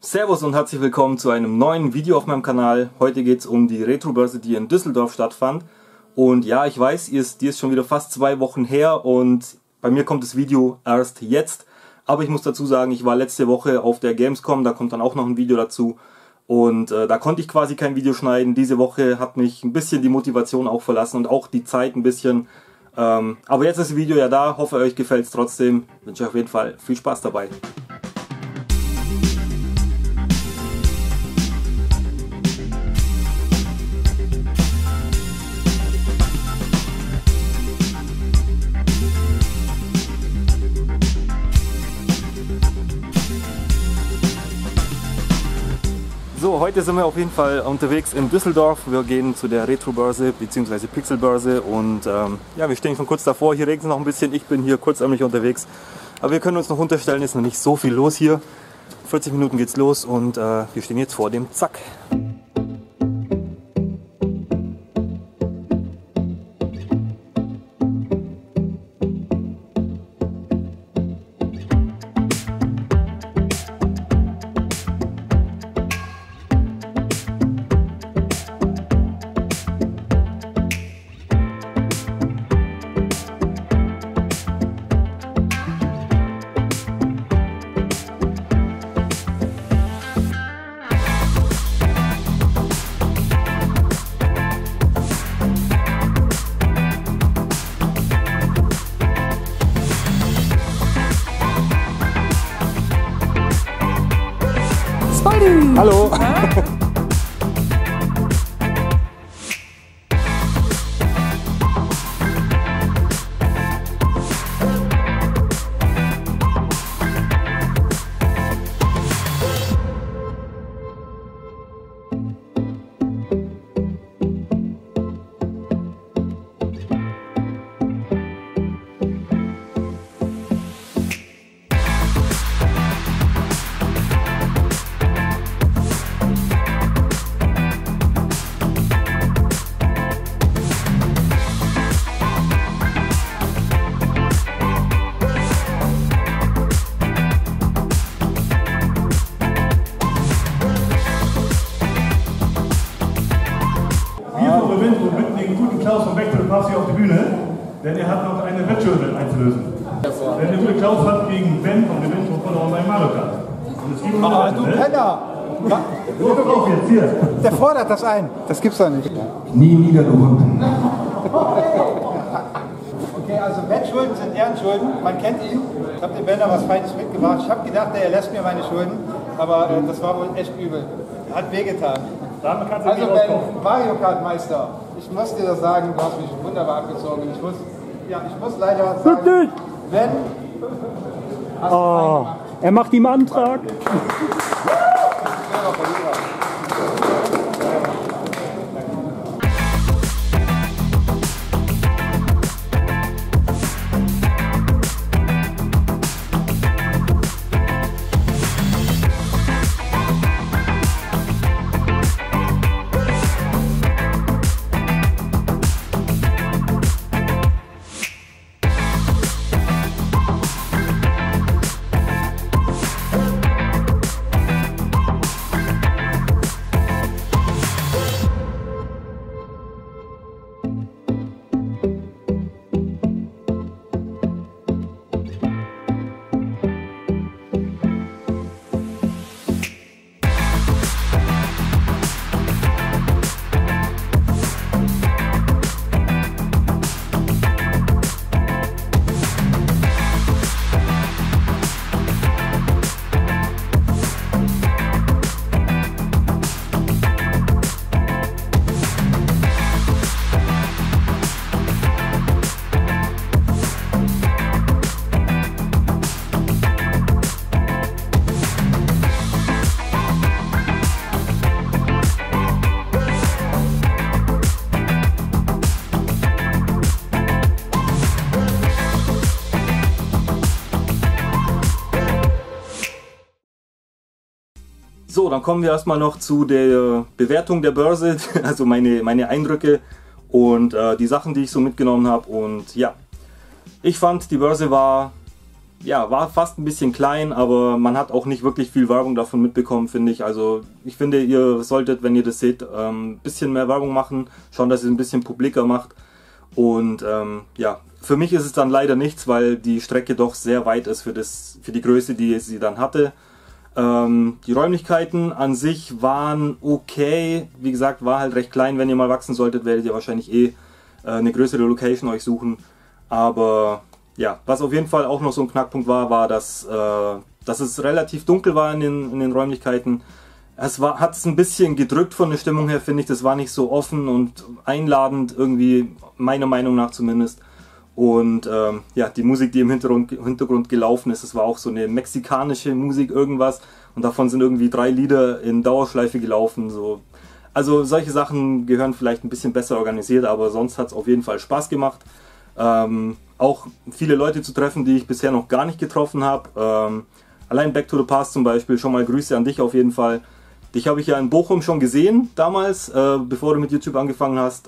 Servus und herzlich willkommen zu einem neuen Video auf meinem Kanal. Heute geht es um die Retro-Börse, die in Düsseldorf stattfand. Und ja, ich weiß, die ist schon wieder fast 2 Wochen her und bei mir kommt das Video erst jetzt. Aber ich muss dazu sagen, ich war letzte Woche auf der Gamescom, da kommt dann auch noch ein Video dazu. Und da konnte ich quasi kein Video schneiden. Diese Woche hat mich ein bisschen die Motivation auch verlassen und auch die Zeit ein bisschen. Aber jetzt ist das Video ja da, hoffe euch gefällt es trotzdem. Wünsche euch auf jeden Fall viel Spaß dabei. So, heute sind wir auf jeden Fall unterwegs in Düsseldorf. Wir gehen zu der Retro-Börse bzw. Pixel-Börse und ja, wir stehen schon kurz davor. Hier regnet es noch ein bisschen, ich bin hier kurzärmlich unterwegs. Aber wir können uns noch unterstellen, ist noch nicht so viel los hier. 40 Minuten geht's los und wir stehen jetzt vor dem Zack. Hallo! Und bitten den guten Klaus von Back to the Party auf die Bühne, denn er hat noch eine Wettschulde einzulösen. Denn der gute Klaus hat gegen Ben von Gewinn verloren bei Mario Kart. Und es gibt du Penner! So, drauf jetzt, hier. Der fordert das ein. Das gibt's doch nicht. Nie niedergewunden. Okay, also Wettschulden sind Ehrenschulden. Man kennt ihn. Ich habe dem Benner was Feines mitgebracht. Ich habe gedacht, er lässt mir meine Schulden. Aber das war wohl echt übel. Hat wehgetan. Damit kannst du Also nicht rauskommen. Ben, Mario Kart Meister, ich muss dir das sagen, du hast mich wunderbar abgezogen. Ich muss leider sagen, Ben, hast du reingemacht. Er macht ihm Antrag. So, dann kommen wir erstmal noch zu der Bewertung der Börse, also meine Eindrücke und die Sachen, die ich so mitgenommen habe. Und ja, ich fand, die Börse war ja, war fast ein bisschen klein, aber man hat auch nicht wirklich viel Werbung davon mitbekommen, finde ich. Also ich finde, ihr solltet, wenn ihr das seht, ein bisschen mehr Werbung machen, schauen, dass ihr es ein bisschen publiker macht. Und ja, für mich ist es dann leider nichts, weil die Strecke doch sehr weit ist für die Größe, die sie dann hatte. Die Räumlichkeiten an sich waren okay, wie gesagt, war halt recht klein. Wenn ihr mal wachsen solltet, werdet ihr wahrscheinlich eine größere Location euch suchen. Aber ja, was auf jeden Fall auch noch so ein Knackpunkt war, dass es relativ dunkel war in den Räumlichkeiten. Hat es ein bisschen gedrückt von der Stimmung her, finde ich. Das war nicht so offen und einladend irgendwie, meiner Meinung nach zumindest. Und ja, die Musik, die im Hintergrund gelaufen ist, das war auch so eine mexikanische Musik, irgendwas. Und davon sind irgendwie 3 Lieder in Dauerschleife gelaufen. So. Also solche Sachen gehören vielleicht ein bisschen besser organisiert, aber sonst hat es auf jeden Fall Spaß gemacht. Auch viele Leute zu treffen, die ich bisher noch gar nicht getroffen habe. Allein Back to the Past zum Beispiel, schon mal Grüße an dich auf jeden Fall. Dich habe ich ja in Bochum schon gesehen damals, bevor du mit YouTube angefangen hast.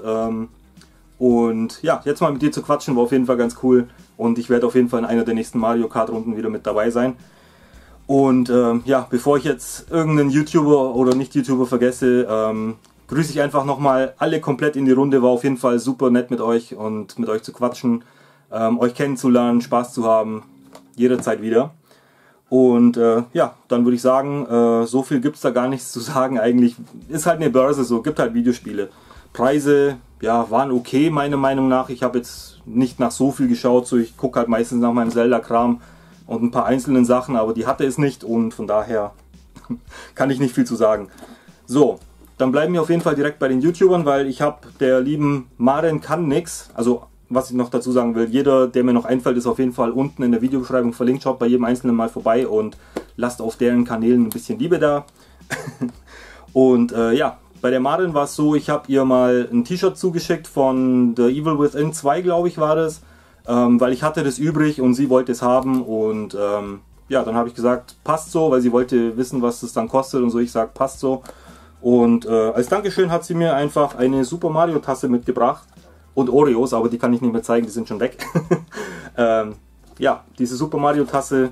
Und ja, jetzt mal mit dir zu quatschen war auf jeden Fall ganz cool. Und ich werde auf jeden Fall in einer der nächsten Mario Kart Runden wieder mit dabei sein. Und ja, bevor ich jetzt irgendeinen YouTuber oder Nicht-YouTuber vergesse, grüße ich einfach nochmal alle komplett in die Runde. War auf jeden Fall super nett mit euch und mit euch zu quatschen, euch kennenzulernen, Spaß zu haben, jederzeit wieder. Und ja, dann würde ich sagen, so viel gibt es da gar nichts zu sagen. Eigentlich ist halt eine Börse so, gibt halt Videospiele. Preise, ja, waren okay meiner Meinung nach. Ich habe jetzt nicht nach so viel geschaut, so ich gucke halt meistens nach meinem Zelda-Kram und ein paar einzelnen Sachen, aber die hatte es nicht und von daher kann ich nicht viel zu sagen. So, dann bleiben wir auf jeden Fall direkt bei den YouTubern, weil ich habe der lieben Maren kann nix, also was ich noch dazu sagen will, jeder, der mir noch einfällt, ist auf jeden Fall unten in der Videobeschreibung verlinkt. Schaut bei jedem Einzelnen mal vorbei und lasst auf deren Kanälen ein bisschen Liebe da. Und ja, bei der Maren war es so, ich habe ihr mal ein T-Shirt zugeschickt von The Evil Within 2, glaube ich war das, weil ich hatte das übrig und sie wollte es haben und ja, dann habe ich gesagt, passt so, weil sie wollte wissen, was das dann kostet und so. Ich sage, passt so. Und als Dankeschön hat sie mir einfach eine Super Mario Tasse mitgebracht. Und Oreos, aber die kann ich nicht mehr zeigen, die sind schon weg. Ja, diese Super Mario Tasse.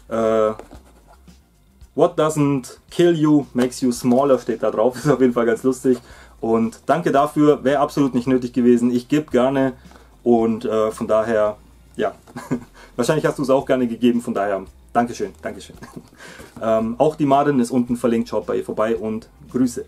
What doesn't kill you makes you smaller steht da drauf. Ist auf jeden Fall ganz lustig. Und danke dafür, wäre absolut nicht nötig gewesen. Ich gebe gerne und von daher, ja. Wahrscheinlich hast du es auch gerne gegeben, von daher Dankeschön, Dankeschön. Auch die Maren ist unten verlinkt, schaut bei ihr vorbei und Grüße.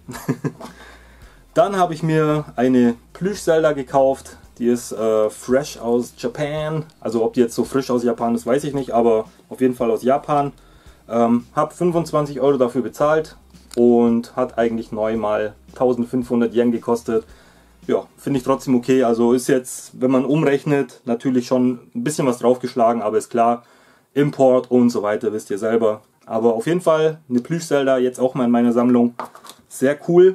Dann habe ich mir eine Plüsch-Zelda gekauft, die ist fresh aus Japan, also ob die jetzt so frisch aus Japan ist, weiß ich nicht, aber auf jeden Fall aus Japan. Habe 25 € dafür bezahlt und hat eigentlich neu mal 1500 Yen gekostet. Ja, finde ich trotzdem okay, also ist jetzt, wenn man umrechnet, natürlich schon ein bisschen was draufgeschlagen, aber ist klar, Import und so weiter, wisst ihr selber. Aber auf jeden Fall eine Plüsch-Zelda, jetzt auch mal in meiner Sammlung, sehr cool.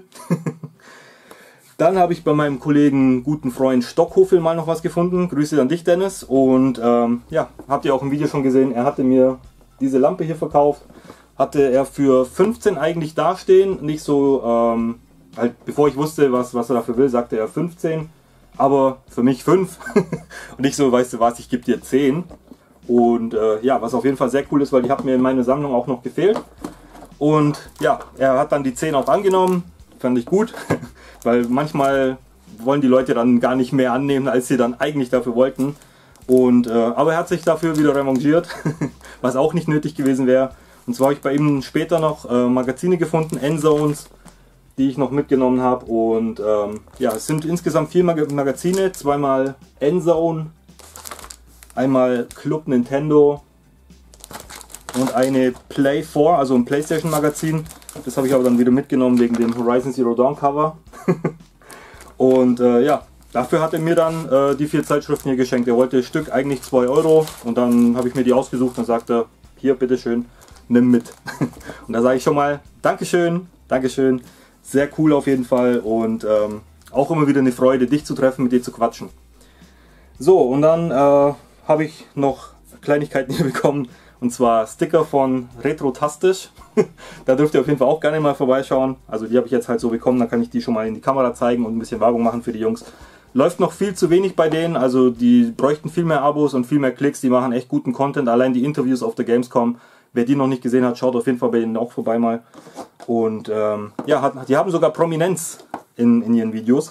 Dann habe ich bei meinem Kollegen, guten Freund Stockhofel mal noch was gefunden. Grüße an dich, Dennis. Und ja, habt ihr auch im Video schon gesehen, er hatte mir diese Lampe hier verkauft. Hatte er für 15 eigentlich dastehen. Nicht so, halt bevor ich wusste, was er dafür will, sagte er 15. Aber für mich 5. Und ich so, weißt du was, ich gebe dir 10. Und ja, was auf jeden Fall sehr cool ist, weil die hat mir in meiner Sammlung auch noch gefehlt. Und ja, er hat dann die 10 auch angenommen. Fand ich gut. Weil manchmal wollen die Leute dann gar nicht mehr annehmen, als sie dann eigentlich dafür wollten. Und, aber er hat sich dafür wieder revanchiert, was auch nicht nötig gewesen wäre. Und zwar habe ich bei ihm später noch Magazine gefunden, Endzones, die ich noch mitgenommen habe. Und ja, es sind insgesamt 4 Magazine, zweimal Endzone, einmal Club Nintendo und eine Play 4, also ein PlayStation Magazin. Das habe ich aber dann wieder mitgenommen wegen dem Horizon Zero Dawn Cover. Und ja, dafür hat er mir dann die 4 Zeitschriften hier geschenkt. Er wollte das Stück eigentlich 2 € und dann habe ich mir die ausgesucht und sagte, hier bitteschön, nimm mit. Und da sage ich schon mal, Dankeschön, Dankeschön. Sehr cool auf jeden Fall und auch immer wieder eine Freude, dich zu treffen, mit dir zu quatschen. So, und dann habe ich noch Kleinigkeiten hier bekommen. Und zwar Sticker von Retrotastisch. Da dürft ihr auf jeden Fall auch gerne mal vorbeischauen. Also die habe ich jetzt halt so bekommen, dann kann ich die schon mal in die Kamera zeigen und ein bisschen Werbung machen für die Jungs. läuft noch viel zu wenig bei denen, also die bräuchten viel mehr Abos und viel mehr Klicks, die machen echt guten Content, allein die Interviews auf der Gamescom, wer die noch nicht gesehen hat, schaut auf jeden Fall bei denen auch vorbei mal. Und ja, die haben sogar Prominenz in ihren Videos.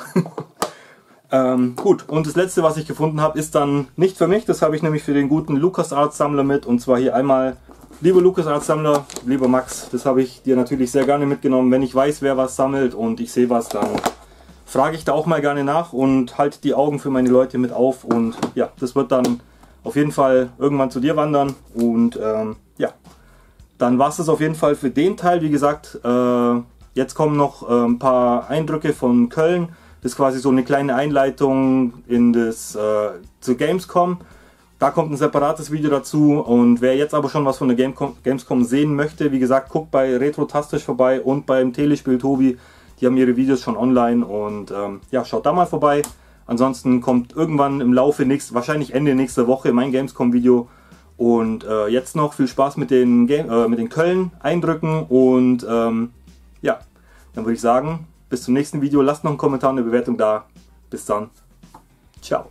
Gut, und das letzte, was ich gefunden habe, ist dann nicht für mich, das habe ich nämlich für den guten LucasArts Sammler mit, und zwar hier einmal, lieber LucasArts Sammler, lieber Max, das habe ich dir natürlich sehr gerne mitgenommen, wenn ich weiß, wer was sammelt und ich sehe was, dann frage ich da auch mal gerne nach und halte die Augen für meine Leute mit auf, und ja, das wird dann auf jeden Fall irgendwann zu dir wandern, und ja, dann war es das auf jeden Fall für den Teil. Wie gesagt, jetzt kommen noch ein paar Eindrücke von Köln. Das ist quasi so eine kleine Einleitung in das zu Gamescom. Da kommt ein separates Video dazu, und wer jetzt aber schon was von der Gamescom sehen möchte, wie gesagt, guckt bei Retrotastisch vorbei und beim Telespiel Tobi. Die haben ihre Videos schon online, und ja, schaut da mal vorbei. Ansonsten kommt irgendwann im Laufe wahrscheinlich Ende nächster Woche mein Gamescom Video. Und jetzt noch viel Spaß mit den Köln-Eindrücken, und ja, dann würde ich sagen, bis zum nächsten Video. Lasst noch einen Kommentar und eine Bewertung da. Bis dann. Ciao.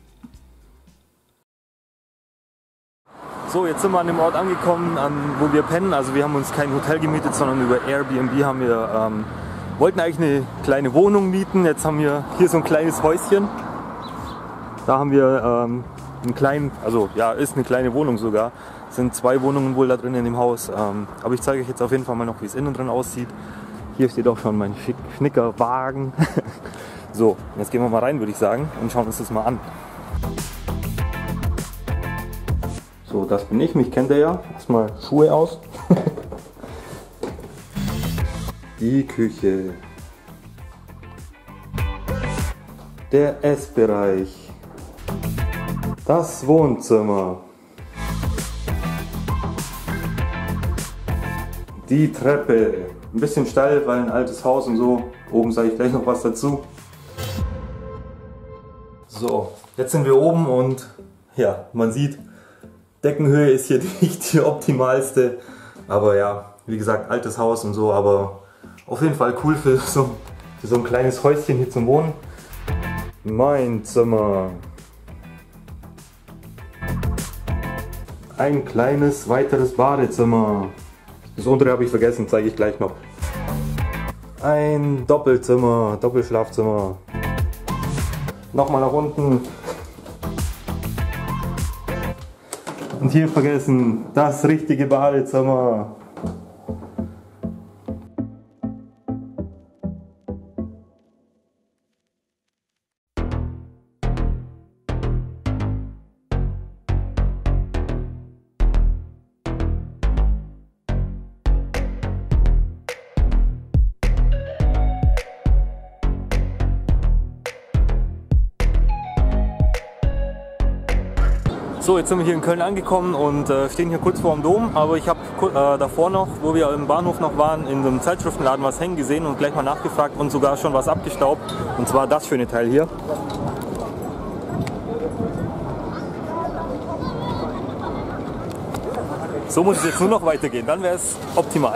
So, jetzt sind wir an dem Ort angekommen, wo wir pennen. Also wir haben uns kein Hotel gemietet, sondern über Airbnb haben wir, wollten eigentlich eine kleine Wohnung mieten. Jetzt haben wir hier so ein kleines Häuschen. Da haben wir einen kleinen, also ja, ist eine kleine Wohnung sogar. Es sind 2 Wohnungen wohl da drin in dem Haus. Aber ich zeige euch jetzt auf jeden Fall mal noch, wie es innen drin aussieht. Hier steht auch schon mein Schnickerwagen. So, jetzt gehen wir mal rein, würde ich sagen, und schauen uns das mal an. So, das bin ich, mich kennt ihr ja. Erstmal Schuhe aus. Die Küche. Der Essbereich. Das Wohnzimmer. Die Treppe. Ein bisschen steil, weil ein altes Haus und so. Oben sage ich gleich noch was dazu. So, jetzt sind wir oben, und ja, man sieht, Deckenhöhe ist hier nicht die optimalste. Aber ja, wie gesagt, altes Haus und so, aber auf jeden Fall cool für so ein kleines Häuschen hier zum Wohnen. Mein Zimmer. Ein kleines weiteres Badezimmer. Das untere habe ich vergessen, zeige ich gleich noch. Ein Doppelzimmer, Doppelschlafzimmer. Nochmal nach unten. Und hier vergessen, das richtige Badezimmer. So, jetzt sind wir hier in Köln angekommen und stehen hier kurz vor dem Dom, aber ich habe davor noch, wo wir im Bahnhof noch waren, in einem Zeitschriftenladen was hängen gesehen und gleich mal nachgefragt und sogar schon was abgestaubt, und zwar das schöne Teil hier. So muss es jetzt nur noch weitergehen, dann wäre es optimal.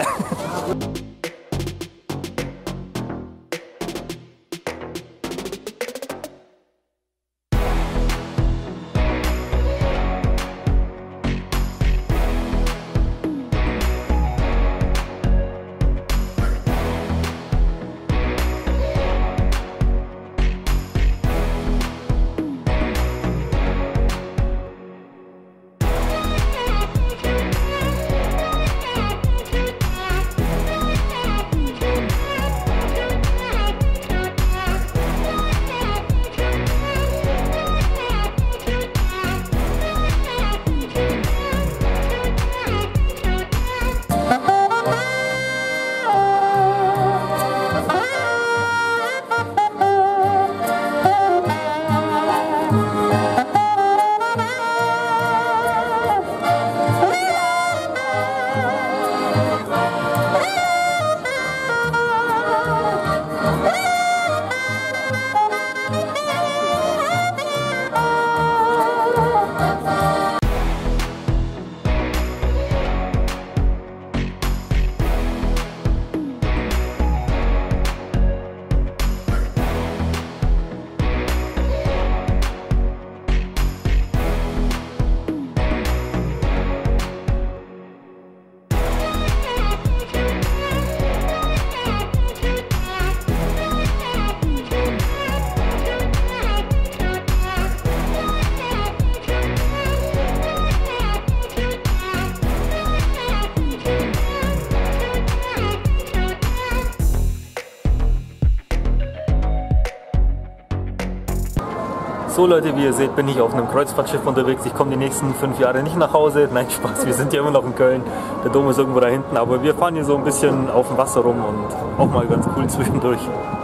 So Leute, wie ihr seht, bin ich auf einem Kreuzfahrtschiff unterwegs. Ich komme die nächsten 5 Jahre nicht nach Hause. Nein, Spaß, wir sind ja immer noch in Köln. Der Dom ist irgendwo da hinten, aber wir fahren hier so ein bisschen auf dem Wasser rum und auch mal ganz cool zwischendurch.